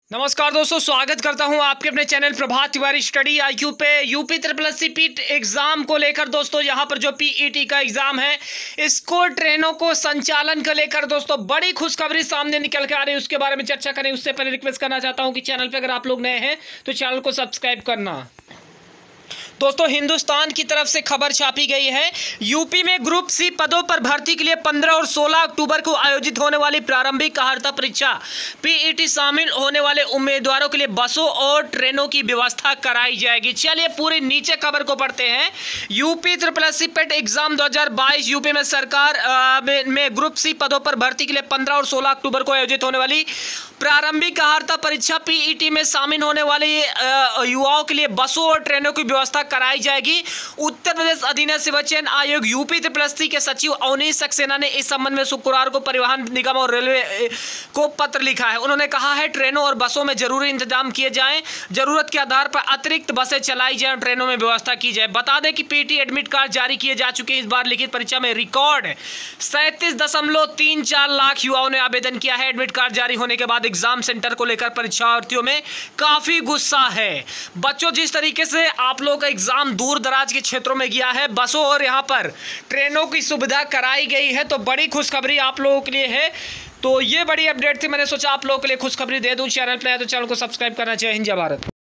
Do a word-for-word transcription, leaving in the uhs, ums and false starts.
नमस्कार दोस्तों, स्वागत करता हूं आपके अपने channel Prabhat Tiwari study IQ पे। UP triple S C PET exam को लेकर दोस्तों यहां पर जो पीईटी का एग्जाम है, इसको ट्रेनों को संचालन को लेकर दोस्तों बड़ी खुशखबरी सामने निकल के आ रही है। उसके बारे में चर्चा करें उससे पहले रिक्वेस्ट करना चाहता हूं कि चैनल पर अगर आप लोग नए हैं तो चैनल को सब्सक्राइब करना। दोस्तों हिंदुस्तान की तरफ से खबर छापी गई है, यूपी में ग्रुप सी पदों पर भर्ती के लिए पंद्रह और सोलह अक्टूबर को आयोजित होने वाली प्रारंभिक अर्हता परीक्षा पीईटी शामिल होने वाले उम्मीदवारों के लिए बसों और ट्रेनों की व्यवस्था कराई जाएगी। चलिए पूरी नीचे खबर को पढ़ते हैं। UP triple S C PET exam दो हजार बाईस यूपी में सरकार आ, में, में ग्रुप सी पदों पर भर्ती के लिए पंद्रह और सोलह अक्टूबर को आयोजित होने वाली प्रारंभिक अर्हता परीक्षा पीईटी में शामिल होने वाले युवाओं के लिए बसों और ट्रेनों की व्यवस्था कराई जाएगी। उत्तर प्रदेश अधीनस्थ सेवा चयन आयोग यूपी ट्रिपल एस सी के सचिव अवनीश सक्सेना ने इस संबंध में शुक्रवार को परिवहन निगम और रेलवे को पत्र लिखा है। उन्होंने कहा है ट्रेनों और बसों में जरूरी इंतजाम किए जाएं, जरूरत के आधार पर अतिरिक्त बसें चलाई जाएं, ट्रेनों में व्यवस्था की जाए। बता दें कि पीटी एडमिट कार्ड जारी किए जा चुके हैं। इस बार लिखित परीक्षा में रिकॉर्ड सैंतीस दशमलव तीन चार लाख युवाओं ने आवेदन किया है। एडमिट कार्ड जारी होने के बाद एग्जाम सेंटर को लेकर परीक्षार्थियों में काफी गुस्सा है। बच्चों, जिस तरीके से आप लोग का एग्जाम दूर दराज के क्षेत्रों में गया है, बसों और यहां पर ट्रेनों की सुविधा कराई गई है, तो बड़ी खुशखबरी आप लोगों के लिए है। तो ये बड़ी अपडेट थी, मैंने सोचा आप लोगों के लिए खुशखबरी दे दूं। चैनल पे है तो चैनल को सब्सक्राइब करना चाहिए। हिंद जय भारत।